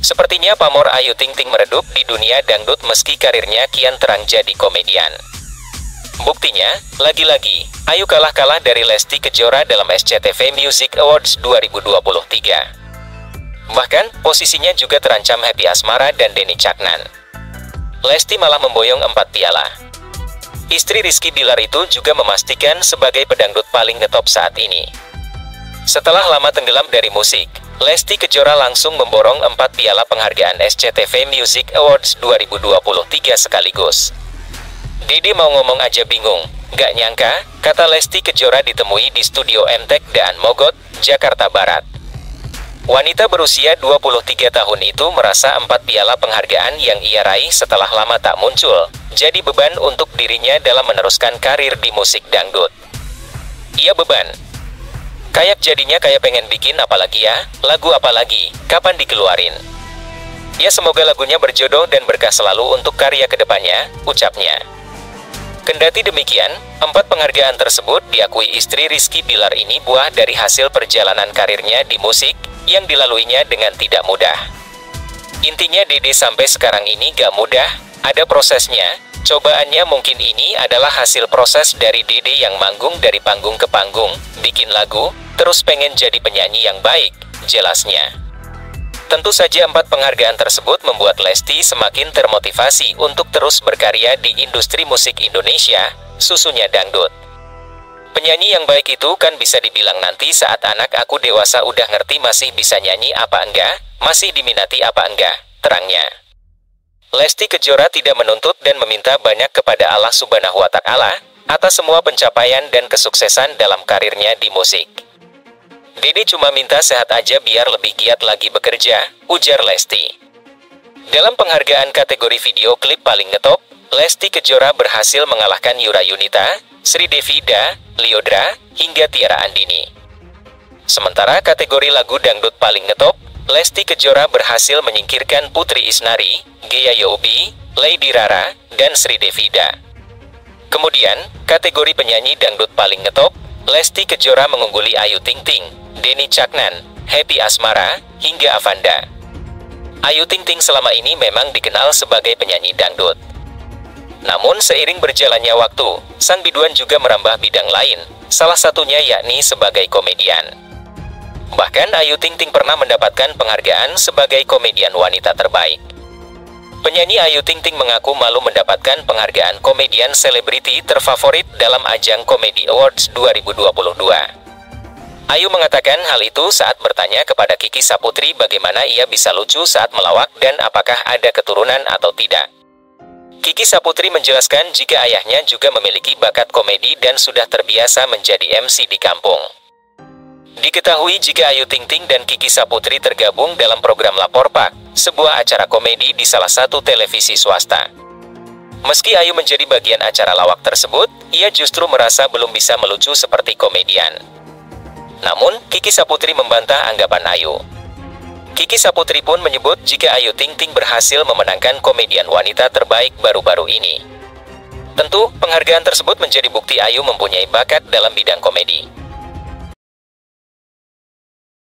Sepertinya pamor Ayu Ting Ting meredup di dunia dangdut meski karirnya kian terang jadi komedian. Buktinya, lagi-lagi, Ayu kalah dari Lesti Kejora dalam SCTV Music Awards 2023. Bahkan, posisinya juga terancam Happy Asmara dan Denny Caknan. Lesti malah memboyong 4 piala. Istri Rizky Bilar itu juga memastikan sebagai pedangdut paling ngetop saat ini. Setelah lama tenggelam dari musik, Lesti Kejora langsung memborong 4 piala penghargaan SCTV Music Awards 2023 sekaligus. Dede mau ngomong aja bingung, gak nyangka, kata Lesti Kejora ditemui di studio MTEK Daan Mogot, Jakarta Barat. Wanita berusia 23 tahun itu merasa 4 piala penghargaan yang ia raih setelah lama tak muncul, jadi beban untuk dirinya dalam meneruskan karir di musik dangdut. Ia beban. Kayak jadinya kayak pengen bikin apalagi ya, lagu apalagi, kapan dikeluarin. Ya semoga lagunya berjodoh dan berkah selalu untuk karya kedepannya, ucapnya. Kendati demikian, 4 penghargaan tersebut diakui istri Rizky Bilar ini buah dari hasil perjalanan karirnya di musik, yang dilaluinya dengan tidak mudah. Intinya Dede sampai sekarang ini gak mudah, ada prosesnya. Cobaannya mungkin ini adalah hasil proses dari Dede yang manggung dari panggung ke panggung, bikin lagu, terus pengen jadi penyanyi yang baik, jelasnya. Tentu saja 4 penghargaan tersebut membuat Lesti semakin termotivasi untuk terus berkarya di industri musik Indonesia, susunya dangdut. Penyanyi yang baik itu kan bisa dibilang nanti saat anak aku dewasa udah ngerti masih bisa nyanyi apa enggak, masih diminati apa enggak, terangnya. Lesti Kejora tidak menuntut dan meminta banyak kepada Allah Subhanahu wa Ta'ala atas semua pencapaian dan kesuksesan dalam karirnya di musik. Dede cuma minta sehat aja biar lebih giat lagi bekerja, ujar Lesti. Dalam penghargaan kategori video klip paling ngetop, Lesti Kejora berhasil mengalahkan Yura Yunita, Sri Devida, Lyodra, hingga Tiara Andini. Sementara kategori lagu dangdut paling ngetop, Lesti Kejora berhasil menyingkirkan Putri Isnari, Gea Yobi, Lady Rara, dan Sri Devida. Kemudian, kategori penyanyi dangdut paling ngetop, Lesti Kejora mengungguli Ayu Ting Ting, Denny Caknan, Happy Asmara, hingga Avanda. Ayu Ting Ting selama ini memang dikenal sebagai penyanyi dangdut. Namun seiring berjalannya waktu, sang biduan juga merambah bidang lain, salah satunya yakni sebagai komedian. Bahkan Ayu Ting Ting pernah mendapatkan penghargaan sebagai komedian wanita terbaik. Penyanyi Ayu Ting Ting mengaku malu mendapatkan penghargaan komedian selebriti terfavorit dalam ajang Comedy Awards 2022. Ayu mengatakan hal itu saat bertanya kepada Kiki Saputri bagaimana ia bisa lucu saat melawak dan apakah ada keturunan atau tidak. Kiki Saputri menjelaskan jika ayahnya juga memiliki bakat komedi dan sudah terbiasa menjadi MC di kampung. Diketahui jika Ayu Ting Ting dan Kiki Saputri tergabung dalam program Lapor Pak, sebuah acara komedi di salah satu televisi swasta. Meski Ayu menjadi bagian acara lawak tersebut, ia justru merasa belum bisa melucu seperti komedian. Namun, Kiki Saputri membantah anggapan Ayu. Kiki Saputri pun menyebut jika Ayu Ting Ting berhasil memenangkan komedian wanita terbaik baru-baru ini. Tentu, penghargaan tersebut menjadi bukti Ayu mempunyai bakat dalam bidang komedi.